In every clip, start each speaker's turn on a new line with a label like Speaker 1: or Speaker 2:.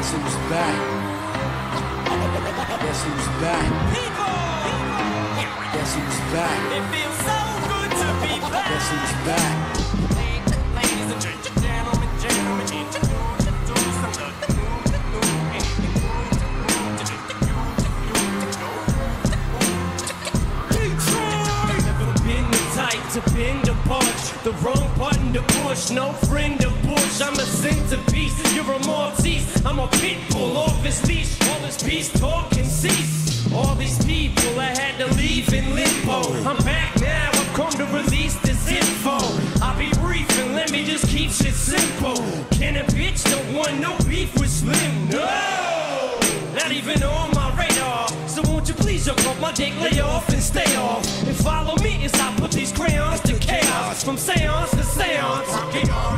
Speaker 1: Guess who's back? Guess who's back? Guess who's back?
Speaker 2: It feels so good to be back.
Speaker 1: Guess who's back?
Speaker 2: Ladies and gentlemen, never been the type to bend a punch. The wrong button to push, no friend to push. I'm a centerpiece, you're a Maltese. I'm a pit bull off his leash. All this peace talk and cease. All these people I had to leave in limbo. I'm back now, I've come to release this info. I'll be brief and let me just keep shit simple. Can a bitch don't want no beef with Slim? No! Not even on my radar. So won't you please jump off my dick, lay off and stay off. And follow me as I put these crayons to chaos. From seance to seance. Come on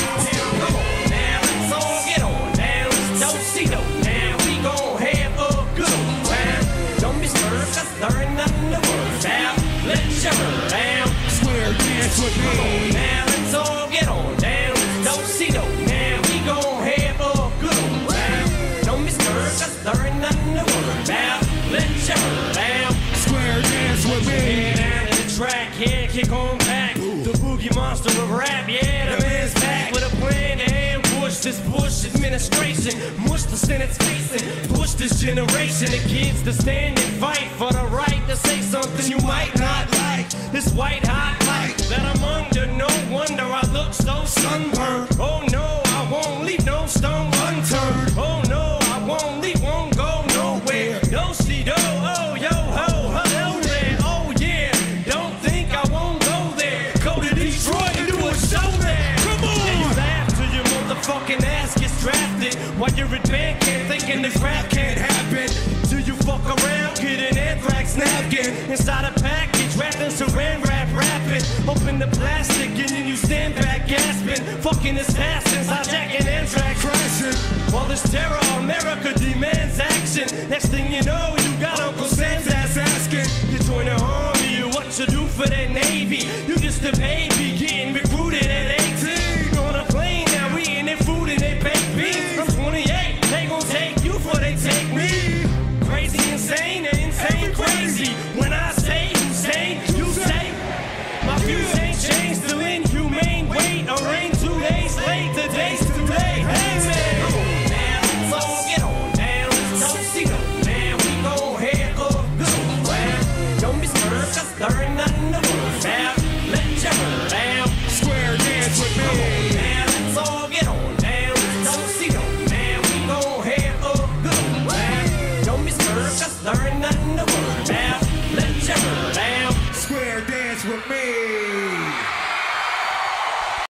Speaker 2: now, let's all get on down. Let's do-si-do now. We gon' have a good old time. Don't be scared, cause there ain't nothing to worry about. Let's shiver down.
Speaker 1: Square dance with
Speaker 2: Come
Speaker 1: me.
Speaker 2: on now, let's all get on down. Let's do-si-do now. We gon' have a good old time. Don't be scared, cause there ain't nothing to worry about. Let's shiver down.
Speaker 1: Square dance with me.
Speaker 2: Get down to the track, yeah, kick on back. The boogie monster of rap, yeah, the man's back with a plan to ambush this Bush administration. Mush the Senate's facing, push this generation of kids to stand and fight for the right to say something you might not like. This white hot light that I'm under, no wonder I look so sunburned. Oh no, I won't leave no stone unturned. Oh no, I won't leave, won't go nowhere. No, she do, oh yo, ho, hello there. Oh yeah, don't think I won't go there. Go to Detroit and do a show there. Come on! And you laugh till your motherfucking ass gets drafted. While you're at band camp thinking this rap can't happen. Till you fuck around, get an anthrax napkin. Inside a package, wrapped in saran wrap, rapping. Open the plastic and then you stand back gasping. Fucking assassins, hijacking anthrax crashing. All this terror, America demands action. Next thing you know, you got Uncle Sam's ass asking. You join the army, or what you do for that Navy. You just a baby getting recruited at 18. On a plane now, eating their food and they baked beans. I'm 28, they gon' take you before they take me. Crazy, insane, and insane crazy. When I say insane, you say my views ain't changed, still inhumane. Wait, arraign 2 days late, today's too late. Hey man, come on now, let's all get on down. Let's do-si-do now, we gon' have a good old time. Don't be scared, cause there ain't nothing to worry about. Let's shiver down.
Speaker 1: Square dance with
Speaker 2: Come on
Speaker 1: me.
Speaker 2: now, let's all get on down. Let's do-si-do now, we gon' have a good old time. Don't be scared, cause there ain't nothing to worry about. Let's shiver down.
Speaker 1: Square dance with me.